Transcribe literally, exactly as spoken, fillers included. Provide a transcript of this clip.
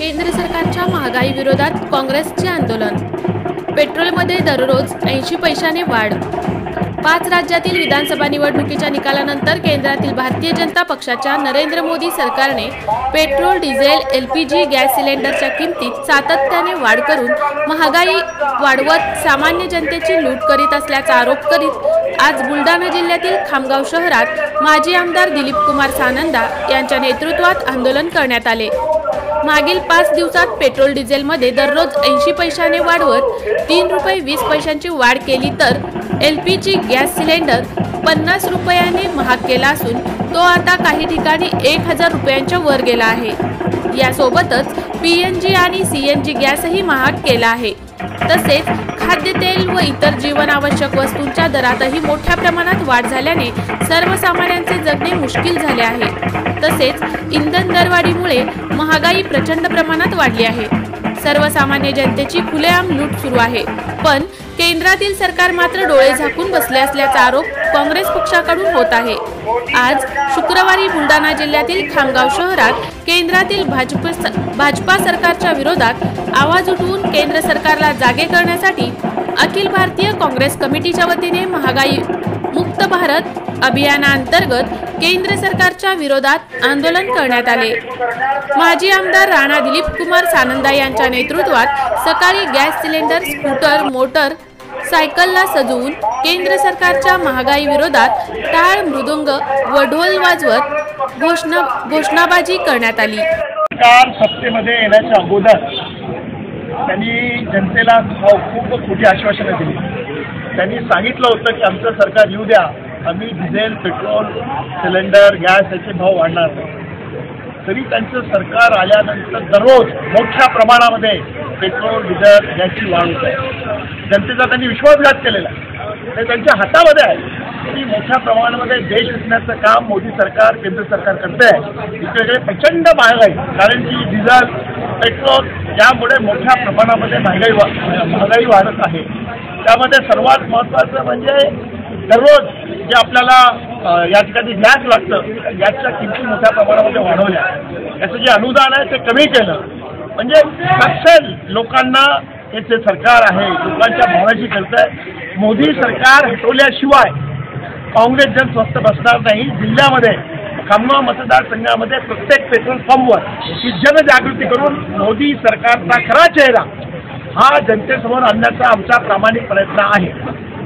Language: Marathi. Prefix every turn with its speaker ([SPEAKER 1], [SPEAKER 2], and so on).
[SPEAKER 1] केंद्र सरकारच्या महागाई विरोधात काँग्रेसचे आंदोलन। पेट्रोलमध्ये दररोज ऐंशी पैशाने वाढ। पाच राज्यातील विधानसभा निवडणुकीच्या निकालानंतर केंद्रातील भारतीय जनता पक्षाच्या नरेंद्र मोदी सरकारने पेट्रोल, डिझेल, एलपीजी गॅस सिलेंडरच्या किमतीत सातत्याने वाढ करून महागाई वाढवत सामान्य जनतेची लूट करीत असल्याचा आरोप करीत आज बुलढाणा जिल्ह्यातील खामगाव शहरात माजी आमदार दिलीप कुमार सानंदा यांच्या नेतृत्वात आंदोलन करण्यात आले। मागील पाच दिवसात पेट्रोल डिझेलमध्ये दररोज ऐंशी पैशाने वाढवत तीन रुपये वीस पैशांची वाढ केली तर एलपीजी गॅस सिलेंडर पन्नास रुपयांनी महाग केला असून तो आता काही ठिकाणी एक हजार रुपयांच्या वर गेला आहे। यासोबतच पीएनजी आणि सीएनजी गॅसही महाग केला आहे। तसेच खाद्यतेल व इतर जीवनावश्यक वस्तूंच्या दरातही मोठ्या प्रमाणात वाढ झाल्याने सर्वसामान्यांचे जगणे मुश्किल झाले आहे। तसेच इंधन दरवाढीमुळे महागाई प्रचंड प्रमाणात वाढली आहे। सर्वसामान्य जनतेची खुलेआम लूट सुरू आहे, पण केंद्रातील सरकार मात्र डोळे झाकून बसले असल्याचा आरोप काँग्रेस पक्षाकडून होत आहे। आज शुक्रवारी बुलढाणा जिल्ह्यातील खामगाव शहरात केंद्रातील भाजप भाजपा सरकारच्या विरोधात आवाज उठवून केंद्र सरकारला जागे करण्यासाठी अखिल भारतीय काँग्रेस कमिटीच्या वतीने महागाई मुक्त भारत अभियानांतर्गत केंद्र सरकारच्या विरोधात आंदोलन करण्यात आले। माजी आमदार राणा दिलीप कुमार सानंदा यांच्या नेतृत्वात सकाळी गॅस सिलेंडर, स्कूटर, मोटर सायकलला सजवून केंद्र सरकारच्या महागाई विरोधात टाळ, मृदुंग व ढोल वाजवत घोषणा घोषणाबाजी करण्यात आली।
[SPEAKER 2] सरकार सत्तेमध्ये येण्याच्या अगोदर त्यांनी जनतेला खूप खोटी आश्वासनं दिली। त्यांनी सांगितलं होतं की आमचं सरकार येऊ द्या, आम्ही डिझेल, पेट्रोल, सिलेंडर, गॅस याचे भाव वाढणार नाही। तरी त्यांचं सरकार आल्यानंतर दररोज मोठ्या प्रमाणामध्ये पेट्रोल, डिझेल, गॅसची वाढ होत आहे। जनतेचा त्यांनी विश्वासघात केलेला आहे, ते त्यांच्या हातामध्ये आहे की मोठ्या प्रमाणामध्ये देश विकण्याचं काम मोदी सरकार, केंद्र सरकार करते आहे। इकडे प्रचंड महागाई, कारण की डिझेल, पेट्रोल यामुळे मोठ्या प्रमाणामध्ये महागाई महागाई वाढत आहे। त्यामध्ये सर्वात महत्त्वाचं म्हणजे दररोज जे आपल्याला या ठिकाणी गॅस लागतं, गॅसच्या किमती मोठ्या प्रमाणामध्ये वाढवल्या, याचं जे अनुदान आहे ते कमी केलं। म्हणजे नक्सल लोकांना हे जे सरकार आहे लोकांच्या भावनाशी खेळतंय। मोदी सरकार हटवल्याशिवाय काँग्रेस जन स्वस्त बसणार नाही। जिल्ह्यामध्ये खामगाव मतदारसंघामध्ये प्रत्येक पेट्रोल पंपवर ही जनजागृती करून मोदी सरकारचा खरा चेहरा हा जनतेसमोर आणण्याचा आमचा प्रामाणिक प्रयत्न आहे।